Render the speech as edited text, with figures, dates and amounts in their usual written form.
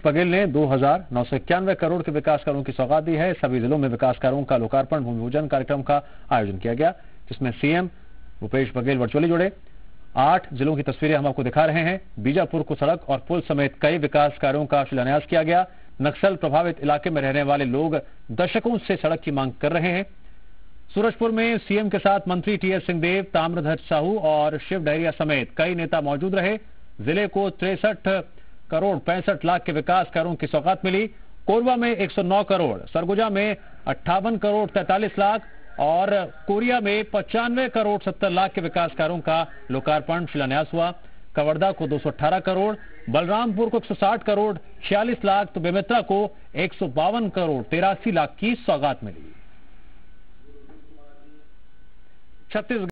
बघेल ने 2,991 करोड़ के विकास कार्यों की सौगात दी है। सभी जिलों में विकास कार्यों का लोकार्पण भूमि पूजन कार्यक्रम का आयोजन किया गया, जिसमें सीएम भूपेश बघेल वर्चुअली जुड़े। 8 जिलों की तस्वीरें हम आपको दिखा रहे हैं। बीजापुर को सड़क और पुल समेत कई विकास कार्यों का शिलान्यास किया गया। नक्सल प्रभावित इलाके में रहने वाले लोग दशकों से सड़क की मांग कर रहे हैं। सूरजपुर में सीएम के साथ मंत्री टीएस सिंहदेव, ताम्रध्वज साहू और शिव डहरिया समेत कई नेता मौजूद रहे। जिले को 63 करोड़ 65 लाख के विकास कार्यों की सौगात मिली। कोरबा में 109 करोड़, सरगुजा में 58 करोड़ 43 लाख और कोरिया में 95 करोड़ 70 लाख के विकास कार्यों का लोकार्पण शिलान्यास हुआ। कवर्धा को 218 करोड़, बलरामपुर को 160 करोड़ 46 लाख तो बेमेतरा को 152 करोड़ 83 लाख की सौगात मिली। छत्तीसगढ़